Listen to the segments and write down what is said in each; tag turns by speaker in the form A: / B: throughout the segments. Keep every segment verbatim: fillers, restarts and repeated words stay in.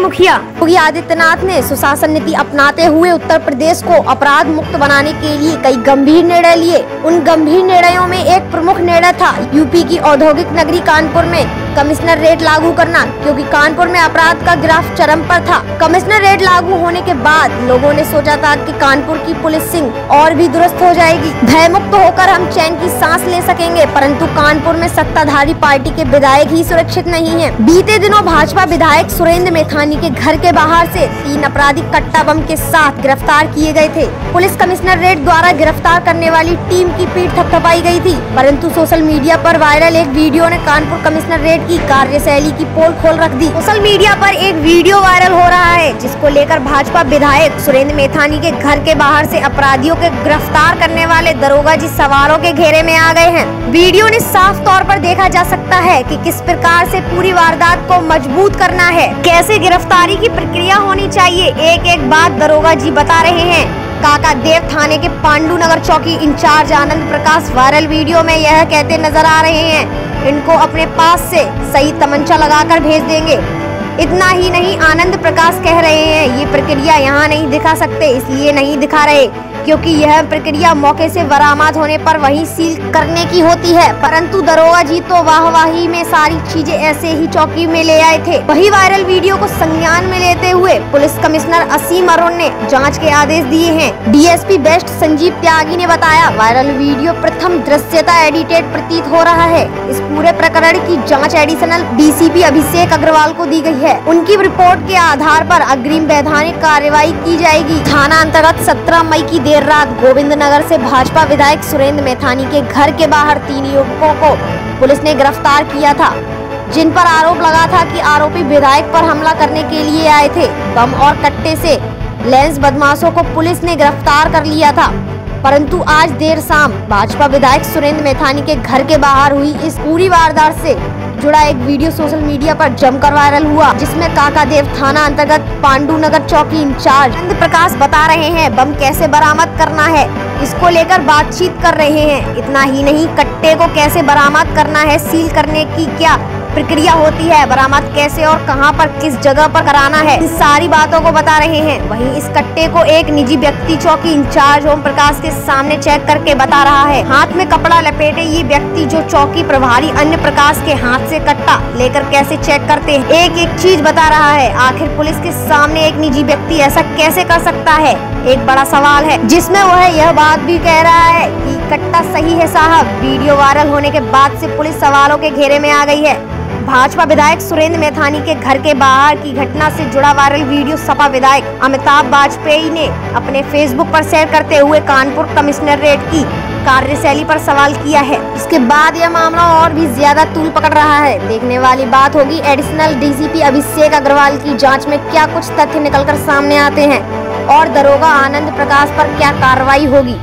A: मुखिया योगी आदित्यनाथ ने सुशासन नीति अपनाते हुए उत्तर प्रदेश को अपराध मुक्त बनाने के लिए कई गंभीर निर्णय लिए। उन गंभीर निर्णयों में एक प्रमुख निर्णय था यूपी की औद्योगिक नगरी कानपुर में कमिश्नर रेट लागू करना, क्योंकि कानपुर में अपराध का ग्राफ चरम पर था। कमिश्नर रेट लागू होने के बाद लोगों ने सोचा था कि कानपुर की पुलिसिंग और भी दुरुस्त हो जाएगी, भयमुक्त होकर हम चैन की सांस ले सकेंगे, परंतु कानपुर में सत्ताधारी पार्टी के विधायक ही सुरक्षित नहीं है। बीते दिनों भाजपा विधायक सुरेंद्र मैथानी के घर के बाहर से तीन अपराधी कट्टा बम के साथ गिरफ्तार किए गए थे। पुलिस कमिश्नर रेट द्वारा गिरफ्तार करने वाली टीम की पीठ थपथपाई गई थी, परंतु सोशल मीडिया पर वायरल एक वीडियो ने कानपुर कमिश्नर रेट की कार्यशैली की पोल खोल रख दी। सोशल मीडिया पर एक वीडियो वायरल हो रहा है जिसको लेकर भाजपा विधायक सुरेंद्र मैथानी के घर के बाहर से अपराधियों के गिरफ्तार करने वाले दरोगा जी सवालों के घेरे में आ गए हैं। वीडियो में साफ तौर पर देखा जा सकता है कि किस प्रकार से पूरी वारदात को मजबूत करना है, कैसे गिरफ्तारी की प्रक्रिया होनी चाहिए, एक एक बात दरोगा जी बता रहे हैं। काका देव थाने के पांडु नगर चौकी incharge Anand Prakash viral video में यह कहते नजर आ रहे हैं, इनको अपने पास से सही तमंचा लगाकर भेज देंगे। इतना ही नहीं, आनंद प्रकाश कह रहे हैं ये प्रक्रिया यहाँ नहीं दिखा सकते, इसलिए नहीं दिखा रहे क्योंकि यह प्रक्रिया मौके से बरामद होने पर वहीं सील करने की होती है, परंतु दरोगा जी तो वाहवाही में सारी चीजें ऐसे ही चौकी में ले आए थे। वही वायरल वीडियो को संज्ञान में लेते हुए पुलिस कमिश्नर असीम अरुण ने जांच के आदेश दिए हैं। डीएसपी बेस्ट संजीव त्यागी ने बताया, वायरल वीडियो प्रथम दृश्यता एडिटेड प्रतीत हो रहा है। इस पूरे प्रकरण की जाँच एडिशनल डीसीपी अभिषेक अग्रवाल को दी गयी है। उनकी रिपोर्ट के आधार पर अग्रिम वैधानिक कार्रवाई की जाएगी। थाना अंतर्गत सत्रह मई की देर रात गोविंद नगर से भाजपा विधायक सुरेंद्र मैथानी के घर के बाहर तीन युवकों को पुलिस ने गिरफ्तार किया था, जिन पर आरोप लगा था कि आरोपी विधायक पर हमला करने के लिए आए थे। बम और कट्टे से लैंस बदमाशों को पुलिस ने गिरफ्तार कर लिया था, परंतु आज देर शाम भाजपा विधायक सुरेंद्र मैथानी के घर के बाहर हुई इस पूरी वारदात से जुड़ा एक वीडियो सोशल मीडिया पर जमकर वायरल हुआ, जिसमें काका देव थाना अंतर्गत पांडु नगर चौकी इंचार्ज आनंद प्रकाश बता रहे हैं बम कैसे बरामद करना है, इसको लेकर बातचीत कर रहे हैं। इतना ही नहीं, कट्टे को कैसे बरामद करना है, सील करने की क्या प्रक्रिया होती है, बरामद कैसे और कहां पर किस जगह पर कराना है, इन सारी बातों को बता रहे हैं। वहीं इस कट्टे को एक निजी व्यक्ति चौकी इंचार्ज ओम प्रकाश के सामने चेक करके बता रहा है। हाथ में कपड़ा लपेटे ये व्यक्ति जो चौकी प्रभारी अन्य प्रकाश के हाथ से कट्टा लेकर कैसे चेक करते हैं, एक एक चीज बता रहा है। आखिर पुलिस के सामने एक निजी व्यक्ति ऐसा कैसे कर सकता है, एक बड़ा सवाल है, जिसमें वह यह बात भी कह रहा है कि कट्टा सही है साहब। वीडियो वायरल होने के बाद से पुलिस सवालों के घेरे में आ गई है। भाजपा विधायक सुरेंद्र मैथानी के घर के बाहर की घटना से जुड़ा वायरल वीडियो सपा विधायक अमिताभ वाजपेयी ने अपने फेसबुक पर शेयर करते हुए कानपुर कमिश्नर रेट की कार्यशैली पर सवाल किया है। इसके बाद यह मामला और भी ज्यादा तूल पकड़ रहा है। देखने वाली बात होगी एडिशनल डीसीपी अभिषेक अग्रवाल की जांच में क्या कुछ तथ्य निकलकर सामने आते हैं और दरोगा आनंद प्रकाश पर क्या कार्रवाई होगी।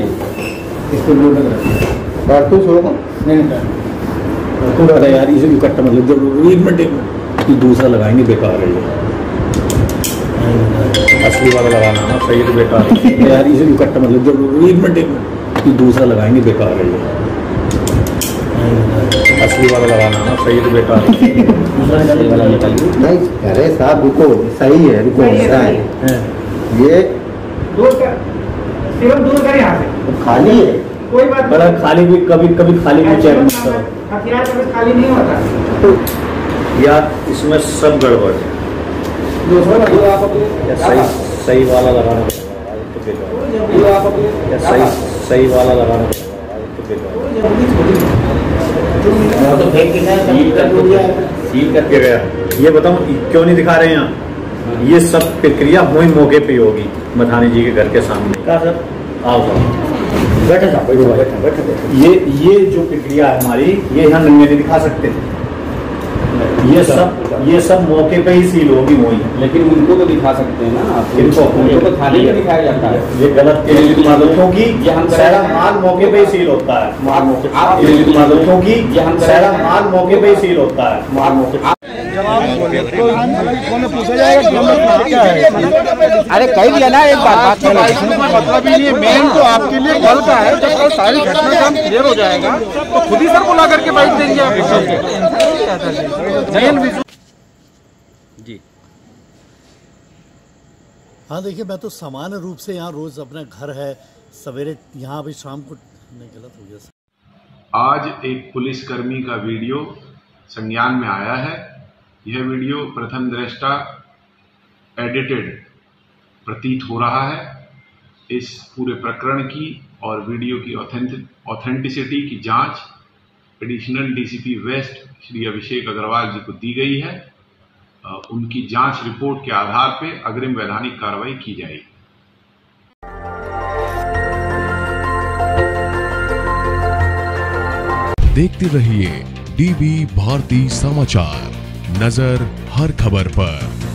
B: यार इसे भी कट्टा मतलब जब एक मिनट एक मिनट दूसरा लगाएंगे बेकार है ये, असली वाला लगाना ना सही तो बेकार है यार, इसे भी कट्टा मतलब जब एक मिनट एक मिनट दूसरा लगाएंगे बेकार है ये, असली वाला लगाना ना सही तो बेकार है, दूसरा वाला निकालिए।
C: नहीं अरे साहब रुको, सही है रुको, ऐसा है ये
D: दूर कर, सिर्फ दूर कर यहाँ से,
C: खाली है
D: कोई बात
B: बड़ा खाली भी कभी कभी खाली भी चेक मत करो,
D: हथियार कभी खाली नहीं होता
B: यार, इसमें सब गड़बड़ है। या सही सही वाला लगाना पड़ेगा, या सही सही वाला लगाना सील करके गया। ये बताऊं क्यों नहीं दिखा रहे यहाँ, ये सब प्रक्रिया वही मौके पे होगी मैथानी जी के घर के सामने। क्या सर आओ बैठे साहब, बैठे बैठे। ये ये जो प्रक्रिया है हमारी, ये यहाँ नंगे नहीं दिखा सकते, ये सब ये सब मौके पे ही सील होगी वही।
E: लेकिन उनको तो दिखा सकते हैं ना,
B: इनको
E: उनको तो थाली में दिखाया जाता है।
B: ये गलत के लिए क्योंकि
E: ये हम
B: सारा माल मौके पे ही सील होता है, माल मौके क्योंकि ये हम सारा माल मौके पे ही सील होता है, माल मौके।
E: अरे कही दिया ना एक बात,
F: मतलब ये मेन तो आपके लिए कल का है, जब कल सारी घटना काम क्लियर हो जाएगा तो खुद ही सर बुला करके बैठ देंगे आप।
B: जी
G: हाँ देखिए, मैं तो सामान्य रूप से यहाँ रोज अपना घर है, सवेरे यहाँ भी शाम को नहीं, गलत हो गया।
H: आज एक पुलिसकर्मी का वीडियो संज्ञान में आया है। यह वीडियो प्रथम दृष्टा एडिटेड प्रतीत हो रहा है। इस पूरे प्रकरण की और वीडियो की ऑथेंटिसिटी की जांच additional DCP west Shri Abhishek Agarwal ji को दी गई है। उनकी जांच रिपोर्ट के आधार पर अग्रिम वैधानिक कार्रवाई की जाएगी।
I: देखते रहिए डीबी भारती समाचार, नजर हर खबर पर।